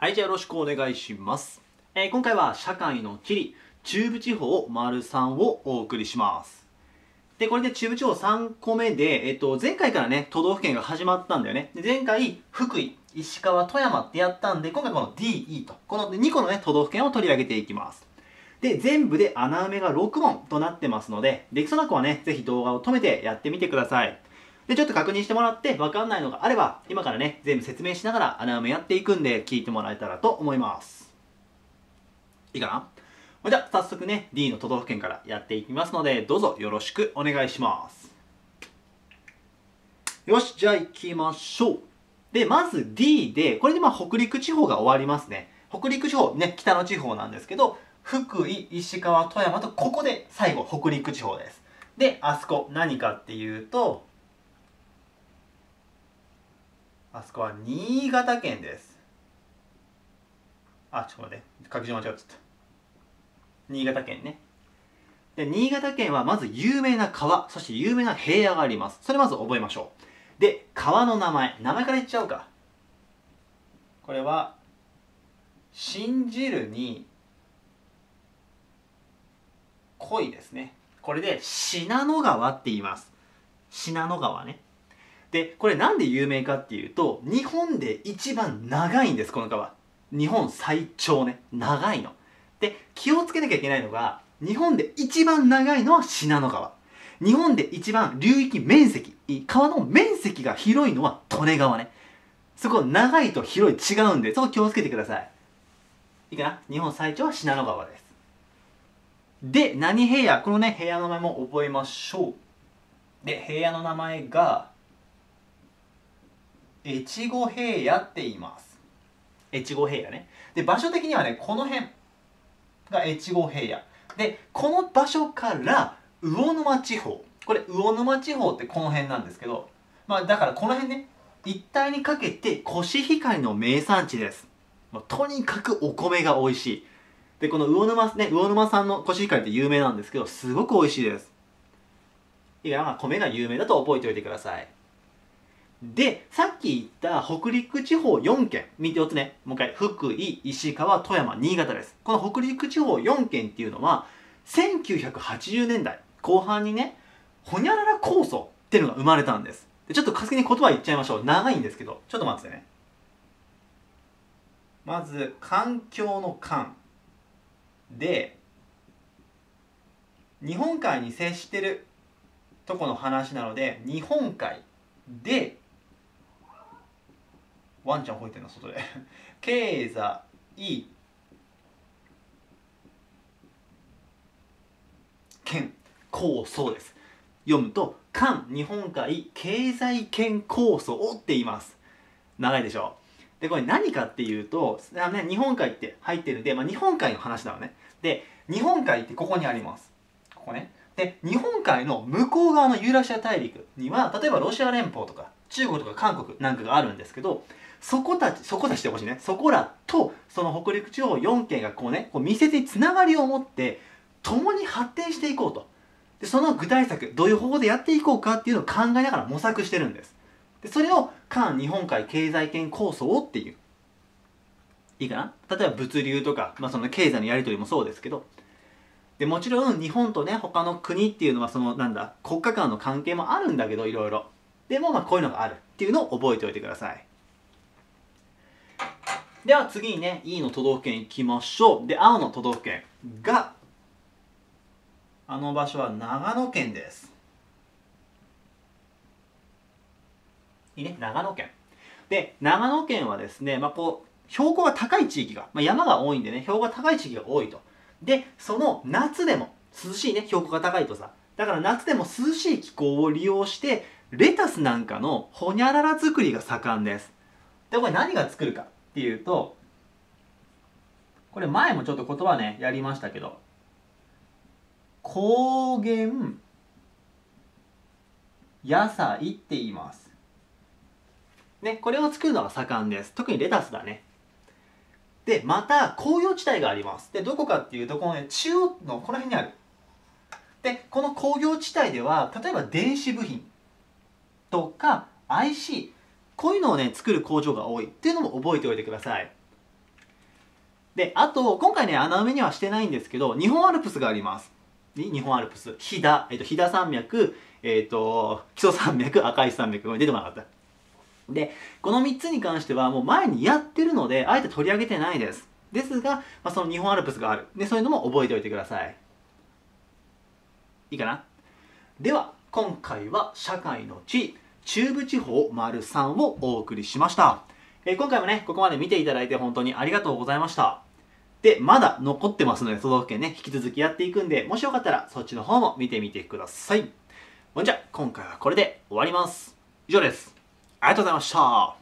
はい、じゃあよろしくお願いします。今回は社会の地理、中部地方丸3をお送りします。で、これで中部地方3個目で、前回からね、都道府県が始まったんだよね。で、前回、福井、石川、富山ってやったんで、今回この D、E と、この2個のね、都道府県を取り上げていきます。で、全部で穴埋めが6問となってますので、できそうな子はね、ぜひ動画を止めてやってみてください。で、ちょっと確認してもらって分かんないのがあれば、今からね、全部説明しながら穴埋めやっていくんで、聞いてもらえたらと思います。いいかな？じゃあ、早速ね、D の都道府県からやっていきますので、どうぞよろしくお願いします。よし、じゃあ行きましょう。で、まず D で、これで北陸地方が終わりますね。北陸地方、ね、北の地方なんですけど、福井、石川、富山と、ここで最後、北陸地方です。で、あそこ、何かっていうと、あそこは新潟県です。あ、ちょっと待って。書き順間違っちゃった。新潟県ね。で、新潟県はまず有名な川、そして有名な平野があります。それまず覚えましょう。で、川の名前から言っちゃおうか。これは、信じるに、恋ですね。これで、信濃川って言います。信濃川ね。で、これなんで有名かっていうと、日本で一番長いんです、この川。日本最長ね。長いの。で、気をつけなきゃいけないのが、日本で一番長いのは信濃川。日本で一番流域面積、川の面積が広いのは利根川ね。そこ長いと広い違うんで、そこ気をつけてください。いいかな？日本最長は信濃川です。で、何平野？このね、平野の名前も覚えましょう。で、平野の名前が、越後平野って言います。越後平野ね。で、場所的にはね、この辺が越後平野。で、この場所から魚沼地方。これ、魚沼地方ってこの辺なんですけど、だからこの辺ね、一帯にかけてコシヒカリの名産地です。とにかくお米が美味しい。で、この魚沼産のコシヒカリって有名なんですけど、すごく美味しいです。いいかな？米が有名だと覚えておいてください。で、さっき言った北陸地方4県、4つね、もう一回、福井、石川、富山、新潟です。この北陸地方4県っていうのは、1980年代後半にね、ほにゃらら構想っていうのが生まれたんです。で、ちょっと先に言葉言っちゃいましょう。長いんですけど、ちょっと待ってね。まず、環境の環で、日本海に接してるとこの話なので、日本海で、ワンちゃん吠えてるの外で経済圏構想です。読むと環日本海経済圏構想って言います。長いでしょ。でこれ何かっていうと、日本海って入ってるんで、日本海の話なのね。で日本海ってここにあります。ここね。で日本海の向こう側のユーラシア大陸には、例えばロシア連邦とか中国とか韓国なんかがあるんですけど、そこたちでほしいね。そこらとその北陸地方4県がこう密接につながりを持って共に発展していこうと。でその具体策、どういう方法でやっていこうかっていうのを考えながら模索してるんです。でそれを環日本海経済圏構想っていう。いいかな？例えば物流とか、その経済のやり取りもそうですけど、でもちろん日本とね他の国っていうのは国家間の関係もあるんだけど、いろいろでもこういうのがあるっていうのを覚えておいてください。では次にね E の都道府県行きましょう。で青の都道府県が、あの場所は長野県です。いいね、長野県で、長野県はですね、標高が高い地域が、山が多いんでね、標高が高い地域が多いと。でその夏でも涼しいね、標高が高いとさ、だから夏でも涼しい気候を利用してレタスなんかのホニャララ作りが盛んです。でこれ何が作るかっていうと、これ前もちょっと言葉ねやりましたけど、高原野菜って言いますね。これを作るのが盛んです。特にレタスだね。でまた工業地帯があります。でどこかっていうと、このね中央のこの辺にある。でこの工業地帯では、例えば電子部品とか IC、こういうのをね作る工場が多いっていうのも覚えておいてください。 で、あと、今回ね、穴埋めにはしてないんですけど、日本アルプスがあります。日本アルプス。飛騨山脈、木曽山脈、赤石山脈。これ出てこなかった。で、この3つに関してはもう前にやってるので、あえて取り上げてないです。ですが、その日本アルプスがある。で、そういうのも覚えておいてください。いいかな？では、今回は社会の地理、中部地方 ③ をお送りしました。今回もね、ここまで見ていただいて本当にありがとうございました。で、まだ残ってますので、都道府県ね、引き続きやっていくんで、もしよかったらそっちの方も見てみてください。ほんじゃ、今回はこれで終わります。以上です。ありがとうございました。